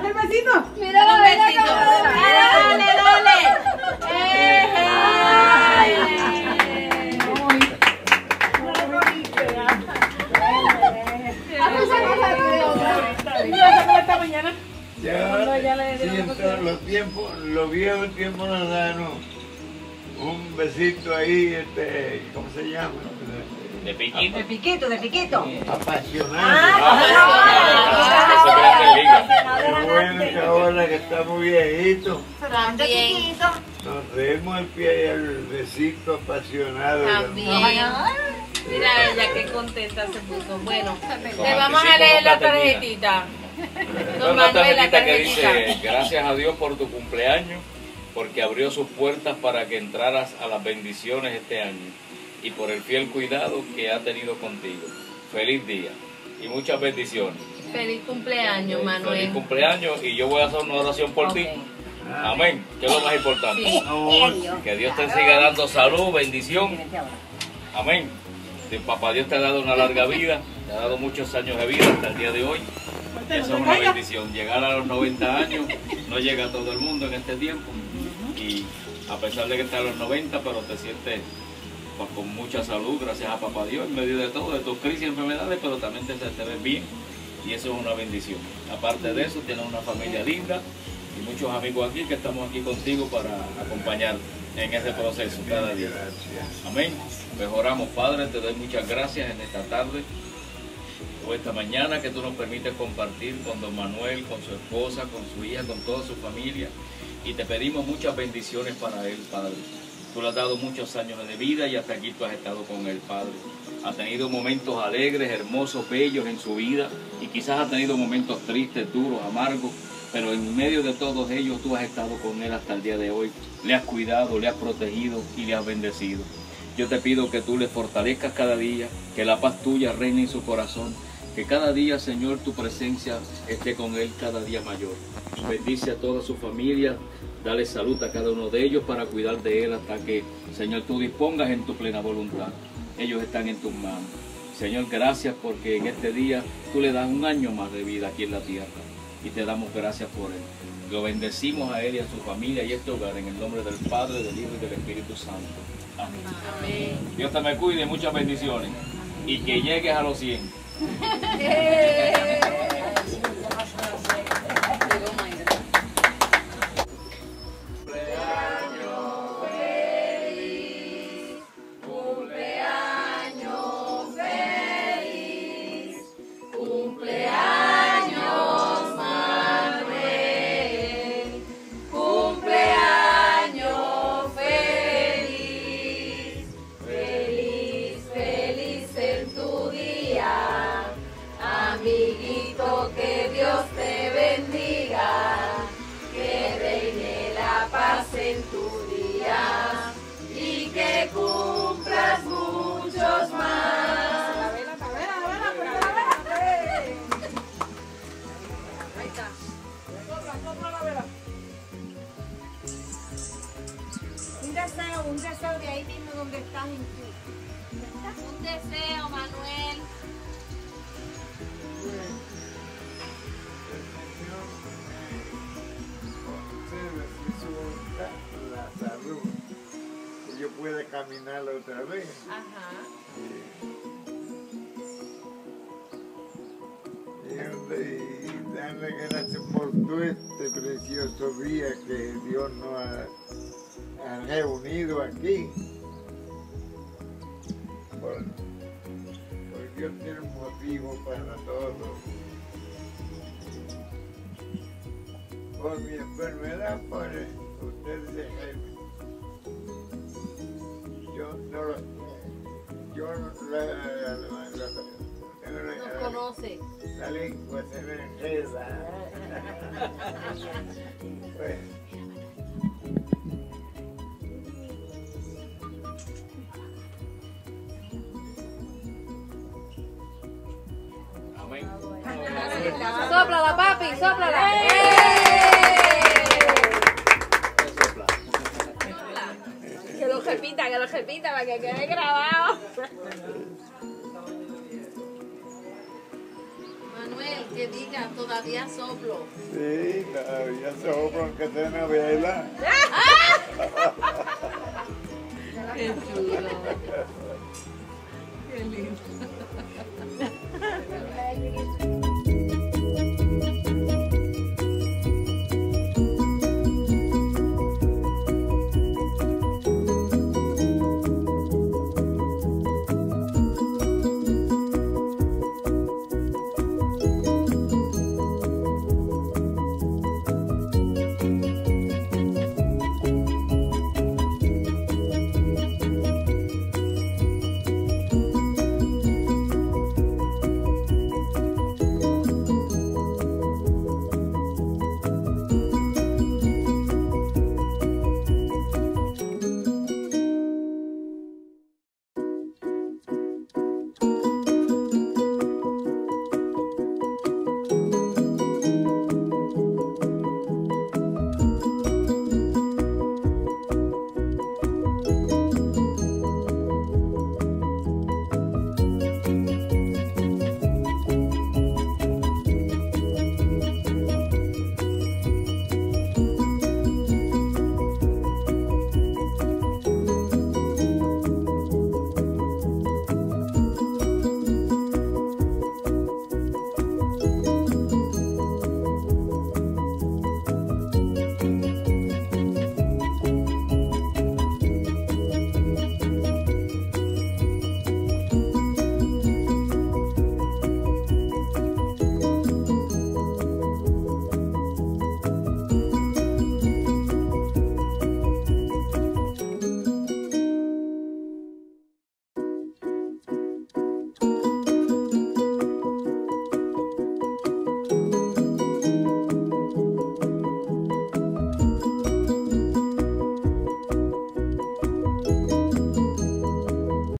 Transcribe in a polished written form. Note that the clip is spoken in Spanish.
Dale el besito. Mira la besito. Dale, dale. Esta mañana. Ya siento los tiempos, los viejos tiempos nos dan un besito ahí, ¿cómo se llama? De piquito. De piquito, de piquito. Apasionado. Qué bueno que ahora que estamos viejitos, También. nos demos el pie y el besito apasionado. También. Mira ella qué contenta se puso. Bueno, le vamos a leer la tarjetita. Don Una Manuel, la tarjetita que tarjetita. dice: gracias a Dios por tu cumpleaños, porque abrió sus puertas para que entraras a las bendiciones este año y por el fiel cuidado que ha tenido contigo. Feliz día y muchas bendiciones. Feliz cumpleaños, Manuel. Feliz cumpleaños, y yo voy a hacer una oración por ti. Amén, que es lo más importante. Sí. Que Dios te siga dando salud, bendición. Amén. Que Papá Dios te ha dado una larga vida, te ha dado muchos años de vida hasta el día de hoy. Eso es una bendición. Llegar a los 90 años no llega a todo el mundo en este tiempo. Y a pesar de que estás a los 90, pero te sientes pues, con mucha salud, gracias a Papá Dios, en medio de todo, de tus crisis y enfermedades, pero también te ves bien. Y eso es una bendición. Aparte de eso, tienes una familia linda y muchos amigos aquí que estamos aquí contigo para acompañarte en ese proceso cada día. Amén. Pues oramos, Padre, te doy muchas gracias en esta tarde o esta mañana que tú nos permites compartir con don Manuel, con su esposa, con su hija, con toda su familia, y te pedimos muchas bendiciones para él, Padre. Tú le has dado muchos años de vida y hasta aquí tú has estado con él, Padre. Ha tenido momentos alegres, hermosos, bellos en su vida, y quizás ha tenido momentos tristes, duros, amargos, pero en medio de todos ellos tú has estado con él hasta el día de hoy. Le has cuidado, le has protegido y le has bendecido. Yo te pido que tú le fortalezcas cada día, que la paz tuya reine en su corazón, que cada día, Señor, tu presencia esté con él cada día mayor. Bendice a toda su familia, dale salud a cada uno de ellos para cuidar de él hasta que, Señor, tú dispongas en tu plena voluntad. Ellos están en tus manos. Señor, gracias porque en este día tú le das un año más de vida aquí en la tierra y te damos gracias por él. Lo bendecimos a él y a su familia y este hogar en el nombre del Padre, del Hijo y del Espíritu Santo. Amén. Amén. Dios te me cuide, muchas bendiciones y que llegues a los 100. Amiguito, que Dios te bendiga, que reine la paz en tu día y que cumplas muchos más. La vela. Ahí está. Sopla la vela. Un deseo de ahí mismo donde estás en ti. Un deseo, Manuel. La salud, que yo pueda caminar otra vez. Ajá. Y darle gracias por todo este precioso día que Dios nos ha reunido aquí. Porque Dios tiene un motivo para todo. Por mi enfermedad, por ustedes de jefe. Nos conoce. La lengua se me enreda. Pues, Amén. Sóplala, papi, sóplala. Que lo repita para que quede grabado. Manuel, Que diga, todavía soplo. Sí, todavía soplo aunque sea una vela. Qué chulo. Qué lindo.